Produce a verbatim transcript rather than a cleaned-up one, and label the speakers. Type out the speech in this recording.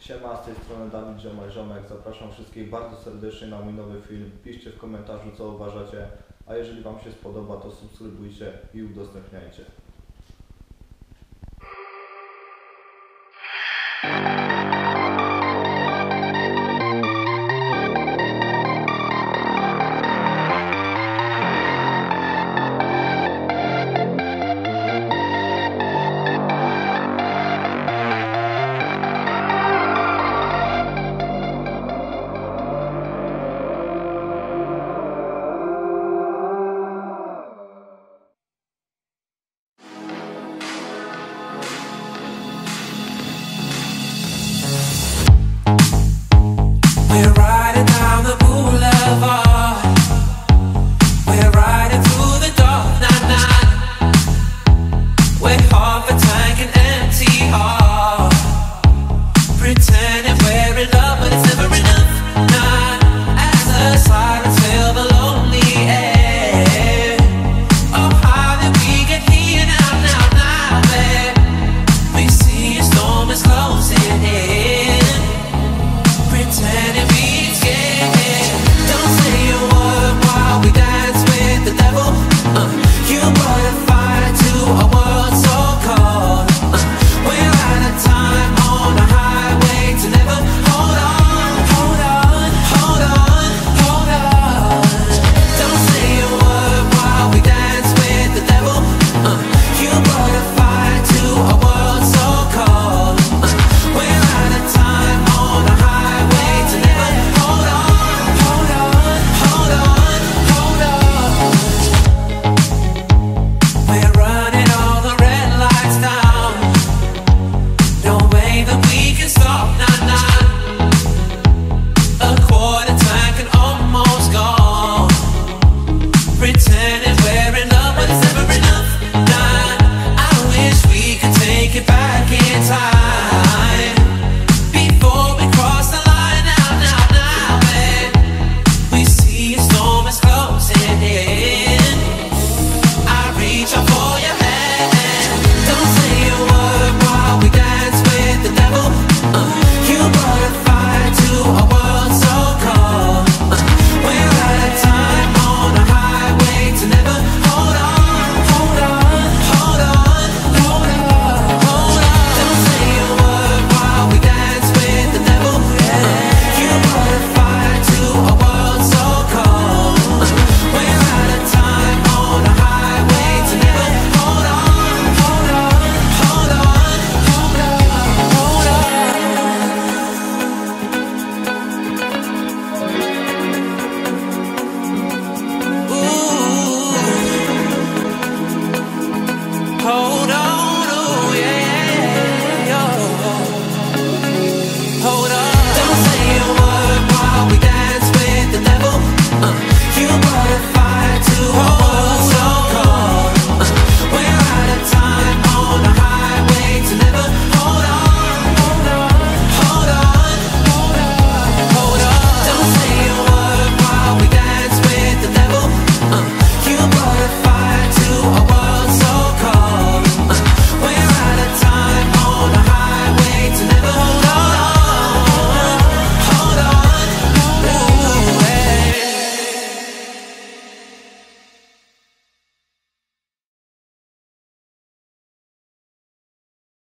Speaker 1: Siema, z tej strony Dawid Ziomal Ziomek. Zapraszam wszystkich bardzo serdecznie na mój nowy film. Piszcie w komentarzu, co uważacie, a jeżeli Wam się spodoba, to subskrybujcie i udostępniajcie.
Speaker 2: We're riding down the boulevard. We're riding through the dark night, night. We're half a tank and empty heart, pretending we're in love, but it's